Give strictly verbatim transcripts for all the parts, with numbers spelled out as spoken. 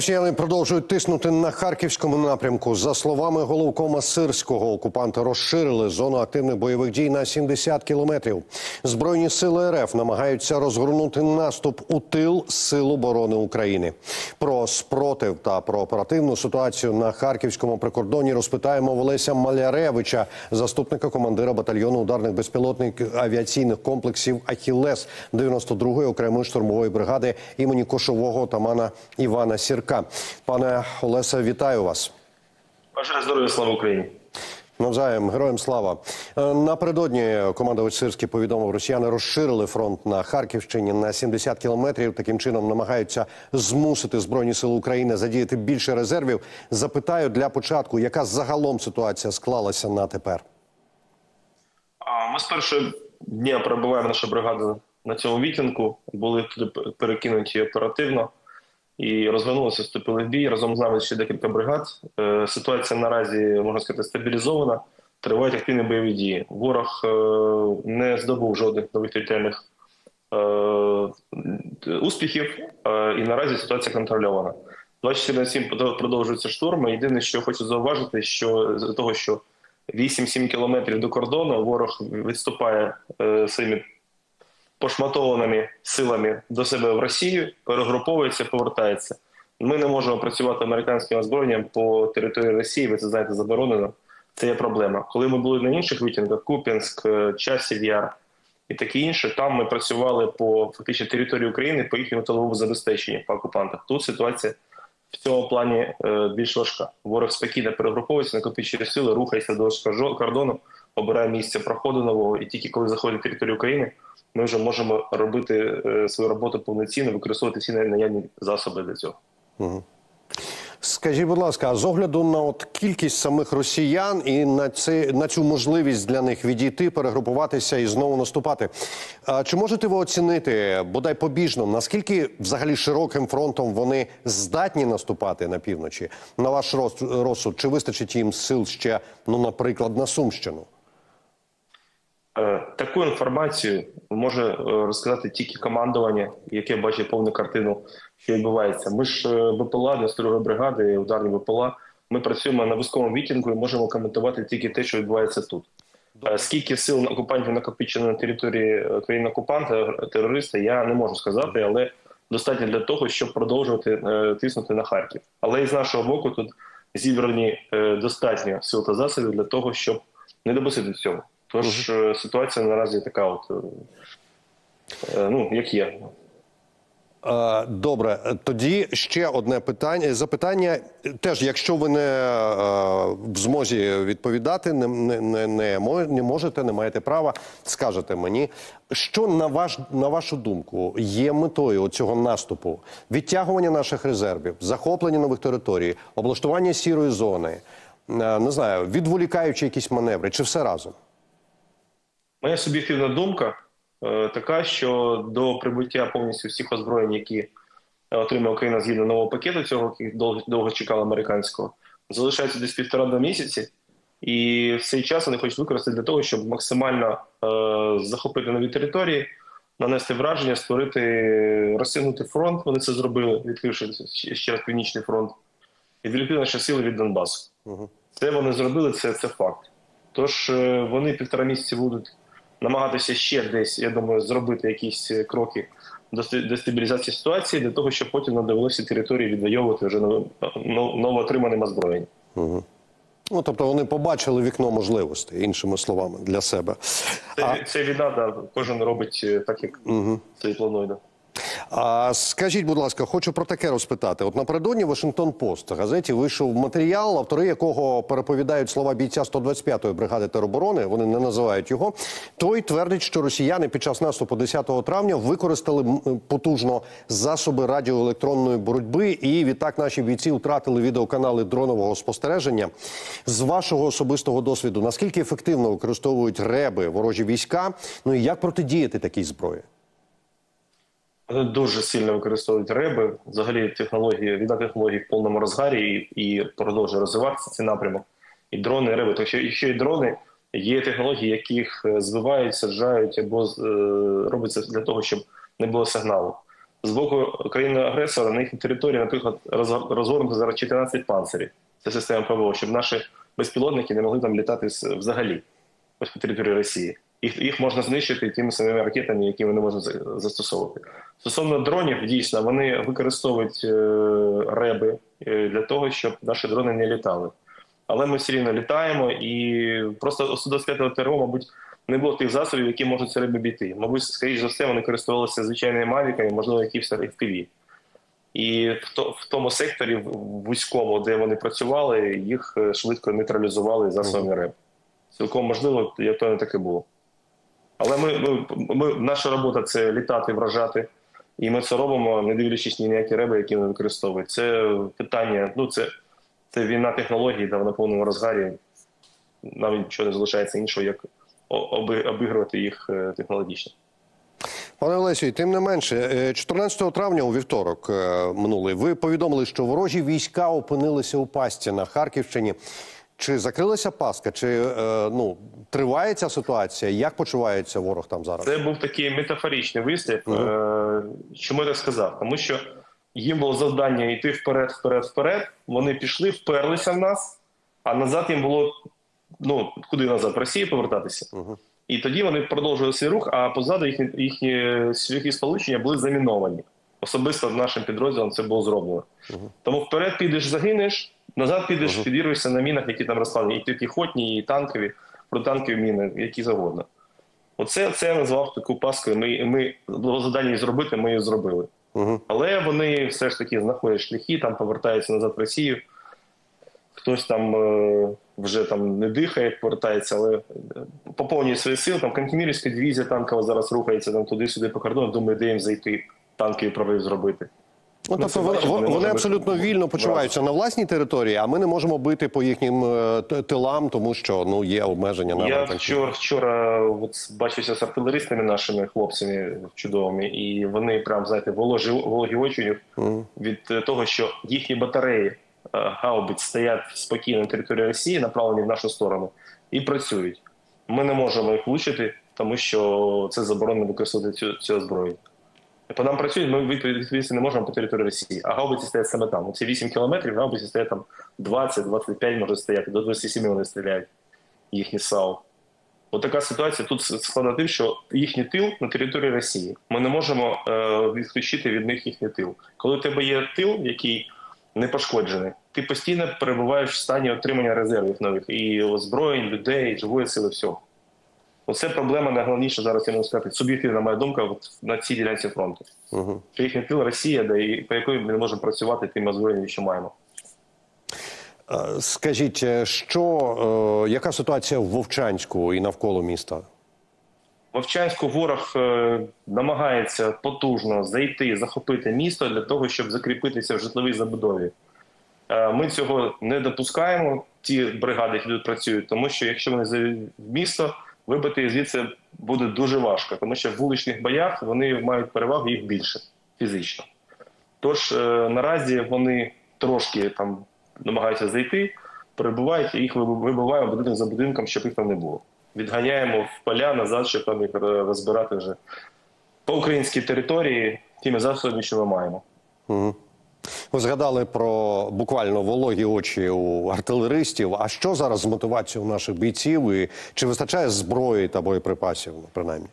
Росіяни продовжують тиснути на Харківському напрямку. За словами головкома Сирського, окупанти розширили зону активних бойових дій на сімдесят кілометрів. Збройні сили РФ намагаються розгорнути наступ у тил Сил оборони України. Про спротив та про оперативну ситуацію на Харківському прикордоні розпитаємо в Олеся Маляревича, заступника командира батальйону ударних безпілотних авіаційних комплексів «Ахіллес» дев'яносто другої окремої штурмової бригади імені кошового отамана Івана Сірка. Пане Олесе, вітаю вас. Бажаю здоров'я, слава Україні. Навзаєм, героям слава. Напередодні командувач Сирський повідомив, росіяни розширили фронт на Харківщині на сімдесят кілометрів. Таким чином намагаються змусити Збройні сили України задіяти більше резервів. Запитаю для початку, яка загалом ситуація склалася на тепер? Ми з першого дня перебуваємо, наша бригада на цьому мітингу. Були перекинуті оперативно і розвернулися, вступили в бій. Разом з нами ще декілька бригад. Ситуація наразі, можна сказати, стабілізована. Тривають активні бойові дії. Ворог не здобув жодних нових територіальних успіхів, і наразі ситуація контрольована. двадцять чотири на сім продовжуються штурми. Єдине, що хочу зауважити, що з того, що вісім-сім кілометрів до кордону ворог відступає своїми пошматованими силами до себе в Росію, перегруповується, повертається. Ми не можемо працювати американським озброєнням по території Росії, ви це знаєте, заборонено. Це є проблема. Коли ми були на інших мітингах, Куп'янськ, Часів Яр і таке інше, там ми працювали по фактично території України, по їхньому тиловому забезпеченню по окупантах. Тут ситуація в цьому плані більш важка. Ворог спокійно перегруповується, накопичує сили, рухається до кордону, обирає місце проходу нового, і тільки коли заходить на територію України, ми вже можемо робити свою роботу повноцінно, використовувати всі наявні засоби для цього. Угу. Скажіть, будь ласка, з огляду на от кількість самих росіян і на, це, на цю можливість для них відійти, перегрупуватися і знову наступати, а чи можете ви оцінити, бодай побіжно, наскільки взагалі широким фронтом вони здатні наступати на півночі? На ваш розсуд, чи вистачить їм сил ще, ну, наприклад, на Сумщину? Таку інформацію може розказати тільки командування, яке бачить повну картину, що відбувається. Ми ж БПЛА, дев'яносто другої бригади, ударні БПЛА, ми працюємо на військовому мітингу і можемо коментувати тільки те, що відбувається тут. Скільки сил окупантів накопичено на території країни-окупанта, терориста, я не можу сказати, але достатньо для того, щоб продовжувати тиснути на Харків. Але і з нашого боку тут зібрані достатньо сил та засобів для того, щоб не допустити цього. Тож угу. Ситуація наразі така от, ну, як є. Добре, тоді ще одне питання, запитання. Теж, якщо ви не в змозі відповідати, не, не, не, не можете, не маєте права, скажете мені, що, на, ваш, на вашу думку, є метою цього наступу? Відтягування наших резервів, захоплення нових територій, облаштування сірої зони, не знаю, відволікаючи якісь маневри, чи все разом? Моя суб'єктивна думка е, така, що до прибуття повністю всіх озброєнь, які отримає Україна згідно нового пакету, цього, який довго, довго чекали американського, залишається десь півтора-два місяці. І в цей час вони хочуть використати для того, щоб максимально е, захопити нові території, нанести враження, створити, розтягнути фронт. Вони це зробили, відкривши ще раз Північний фронт, і відволікти наші сили від Донбасу. Угу. Це вони зробили, це, це факт. Тож е, вони півтора місяці будуть намагатися ще десь, я думаю, зробити якісь кроки до дестабілізації ситуації, для того, щоб потім не довелося території відвоювати вже новоотриманим озброєнням. Угу. Ну, тобто вони побачили вікно можливостей, іншими словами, для себе. Це, а... це війна, да, кожен робить так, як угу. це і планує. Да. А скажіть, будь ласка, хочу про таке розпитати. От напередодні Вашингтон-Пост газеті вийшов матеріал, автори якого переповідають слова бійця сто двадцять п'ятої бригади тероборони, вони не називають його. Той твердить, що росіяни під час наступу десятого травня використали потужно засоби радіоелектронної боротьби, і відтак наші бійці втратили відеоканали дронового спостереження. З вашого особистого досвіду, наскільки ефективно використовують реби ворожі війська, ну і як протидіяти такій зброї? Вони дуже сильно використовують реби. Взагалі технології, війна технологій в повному розгарі і, і продовжує розвиватися цей напрямок. І дрони, і реби. Тому що ще й дрони, є технології, яких збивають, саджають або е, робиться для того, щоб не було сигналу. з боку країни-агресора на їхній території, наприклад, розгорнуто зараз чотирнадцять панцирів. Це система ПВО, щоб наші безпілотники не могли там літати взагалі ось по території Росії. Їх, їх можна знищити тими самими ракетами, які вони можуть застосовувати. Стосовно дронів, дійсно, вони використовують е, реби е, для того, щоб наші дрони не літали. Але ми все рівно літаємо, і просто у су двадцять п'ятого ТРО, мабуть, не було тих засобів, які можуть ці риби бійти. Мабуть, скоріш за все, вони користувалися звичайними мавіками, можливо, якісь еф пі ві. І в, то, в тому секторі вузькому, де вони працювали, їх швидко нейтралізували засобами РЕБ. Цілком можливо, як то не таке було. Але ми, ми, ми, наша робота – це літати, вражати. І ми це робимо, не дивлячись ні на які реби, які вони використовують. Це питання, ну це, це війна технологій, де в повному розгарі. Нам нічого не залишається іншого, як оби, обігрувати їх технологічно. Пане Олесю, тим не менше, чотирнадцятого травня у вівторок минулий ви повідомили, що ворожі війська опинилися у пастці на Харківщині. Чи закрилася пастка? Чи ну, триває ця ситуація? Як почувається ворог там зараз? Це був такий метафоричний вислів. Uh-huh. Чому я так сказав? Тому що їм було завдання йти вперед, вперед, вперед. Вони пішли, вперлися в нас, а назад їм було, ну, куди назад? В Росію повертатися. Uh-huh. І тоді вони продовжували свій рух, а позаду їхні, їхні шляхи сполучення були заміновані. Особисто нашим підрозділом це було зроблено. Uh-huh. Тому вперед підеш, загинеш, назад підеш, uh-huh. підірвешся на мінах, які там розкладені. І піхотні, і танкові, протанкові міни, які завгодно. Оце це я назвав таку паскою. Ми, ми було завдання її зробити, ми її зробили. Uh-huh. Але вони все ж таки знаходять шляхи, там повертаються назад в Росію. Хтось там е, вже там не дихає, повертається, але поповнює свої сили. Там Кантемірівська дивізія танкова зараз рухається там туди-сюди по кордону, думає, де їм зайти, танковий прорив зробити. Ну, тобто вони, вони, вони абсолютно бути... вільно почуваються на власній території, а ми не можемо бити по їхнім е, тилам, тому що ну, є обмеження на Я вчора, вчора от, бачився з артилеристами нашими хлопцями чудовими, і вони прям, знаєте, вологі, вологі очі mm. від того, що їхні батареї гаубиць стоять спокійно на території Росії, направлені в нашу сторону, і працюють. Ми не можемо їх влучити, тому що це заборонено використовувати цю, цю зброю. По нам працюють, ми відповідно не можемо по території Росії, а гаубиці стоять саме там. Оці вісім кілометрів, гаубиці стоять там двадцять - двадцять п'ять може стояти, до двадцяти семи вони стріляють, їхні САУ. Ось така ситуація тут складна тим, що їхній тил на території Росії. Ми не можемо е, відключити від них їхній тил. Коли у тебе є тил, який не пошкоджений, ти постійно перебуваєш в стані отримання резервів нових. І озброєнь, людей, живої сили, всього. Оце проблема найголовніша зараз, я можу сказати, суб'єктивна моя думка от, на цій ділянці фронту. Угу. Що їхній тил Росія, де, і по якої ми не можемо працювати тим озброєнням, що маємо. Скажіть, що, е, яка ситуація в Вовчанську і навколо міста? В Вовчанську ворог е, намагається потужно зайти, захопити місто для того, щоб закріпитися в житловій забудові. Е, ми цього не допускаємо, ті бригади, які тут працюють, тому що якщо вони зайдуть в місто, вибити звідси буде дуже важко, тому що в вуличних боях вони мають перевагу, їх більше фізично. Тож е, наразі вони трошки там намагаються зайти, перебувають, і їх вибиваємо будинок за будинком, щоб їх там не було. Відганяємо в поля назад, щоб там їх розбирати вже по українській території тими засобами, що ми маємо. Угу. Ви згадали про буквально вологі очі у артилеристів. А що зараз з мотивацією наших бійців? І чи вистачає зброї та боєприпасів, принаймні?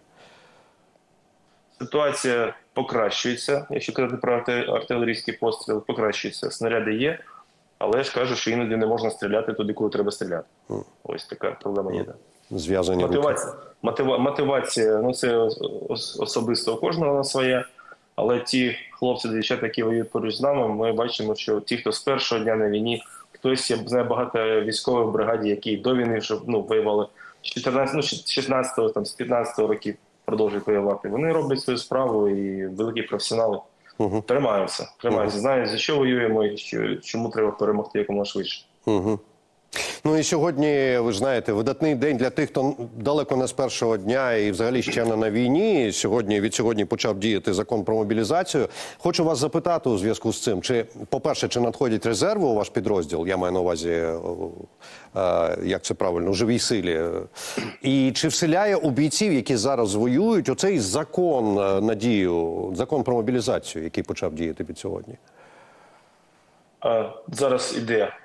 Ситуація покращується. Якщо казати про артилерійські постріли, покращується. Снаряди є, але я ж кажу, що іноді не можна стріляти туди, коли треба стріляти. Mm. Ось така проблема є. Mm. Зв'язані мотивація, мотива, мотивація, ну це особисто у кожного на своя. Але ті хлопці, дівчата, які воюють поруч з нами, ми бачимо, що ті, хто з першого дня на війні, хтось, я знаю багато військових в бригаді, які до війни вже ну, воювали з чотирнадцятого, ну, шістнадцятого, там, з п'ятнадцятого років продовжують воювати. Вони роблять свою справу і великі професіонали угу. тримаються. тримаються. Угу. Знають, за що воюємо і що, чому треба перемогти якомога швидше. Угу. Ну і сьогодні, ви ж знаєте, видатний день для тих, хто далеко не з першого дня і взагалі ще не на війні. Сьогодні, від сьогодні почав діяти закон про мобілізацію. Хочу вас запитати у зв'язку з цим, чи, по-перше, чи надходять резерви у ваш підрозділ, я маю на увазі, е, е, як це правильно, у живій силі, і чи вселяє у бійців, які зараз воюють, оцей закон на дію, закон про мобілізацію, який почав діяти від сьогодні? Зараз іде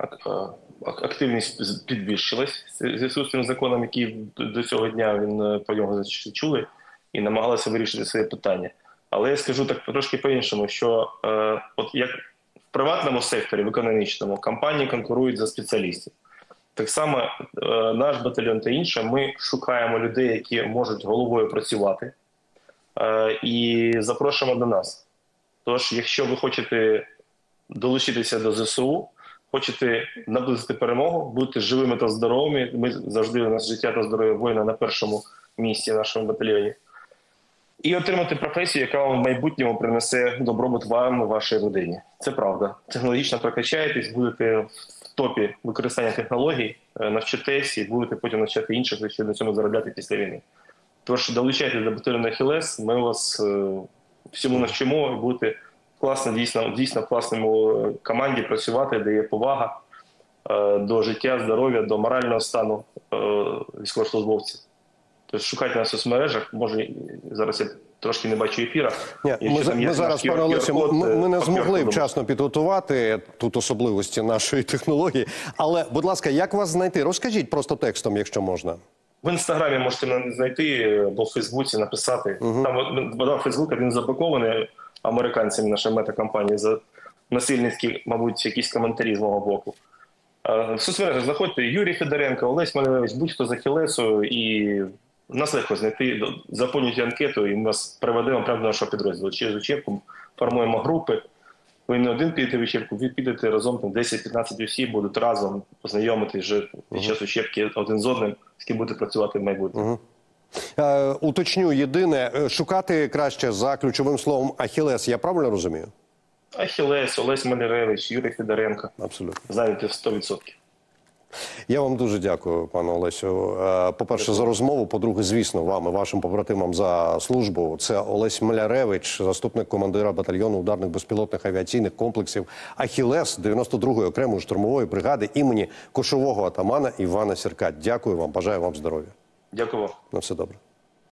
активність підвищилась в зв'язку з цим законом, який до цього дня він по нього чули і намагалися вирішити своє питання. Але я скажу так трошки по-іншому, що е, от як в приватному секторі, в економічному, компанії конкурують за спеціалістів. Так само е, наш батальйон та інше, ми шукаємо людей, які можуть головою працювати, е, і запрошуємо до нас. Тож, якщо ви хочете долучитися до ЗСУ, хочете наблизити перемогу, бути живими та здоровими. Ми завжди, у нас життя та здоров'я воїна на першому місці в нашому батальйоні. І отримати професію, яка вам в майбутньому принесе добробут вам і вашій родині. Це правда. Технологічно прокачаєтесь, будете в топі використання технологій, навчитесь і будете потім навчати інших, що на цьому заробляти після війни. Тож долучайтесь до батальйону Ахілес, ми вас всьому навчимо і будете класно, дійсно, дійсно в класному команді працювати, де є повага е, до життя, здоров'я, до морального стану е, військовослужбовців. Тобто шукайте на соцмережах, може зараз я трошки не бачу ефіра. Ні, ми, ми зараз, пане Олексію, ми, ми не змогли вчасно підготувати тут особливості нашої технології. Але, будь ласка, як вас знайти? Розкажіть просто текстом, якщо можна. В Інстаграмі можете мене знайти, або в Фейсбуці написати. Угу. Там Фейсбук, він заблокований американцями, наша мета-компанія, за насильницькі, мабуть, якісь коментарі з мого боку. В соцмережах заходьте, Юрій Федоренко, Олесь Маляревич, будь-хто з Ахілесу, і нас легко знайти, заповнюйте анкету, і ми вас приведемо прямо до нашого підрозділу. Через учебку формуємо групи, ви не один підете в учебку, ви підете разом, там десять-п'ятнадцять осіб будуть разом познайомитись вже під час учебки один з одним, з ким будете працювати в майбутньому. Угу. Е, уточню єдине, шукати краще за ключовим словом Ахілес, я правильно розумію? Ахілес, Олесь Маляревич, Юрій Федоренко. Абсолютно. Знаєте, сто відсотків. Я вам дуже дякую, пане Олесю. По-перше, за розмову, по-друге, звісно, вам і вашим побратимам за службу. Це Олесь Маляревич, заступник командира батальйону ударних безпілотних авіаційних комплексів Ахілес дев'яносто другої окремої штурмової бригади імені кошового атамана Івана Сірка. Дякую вам, бажаю вам здоров'я. Дякую вам. На все добре.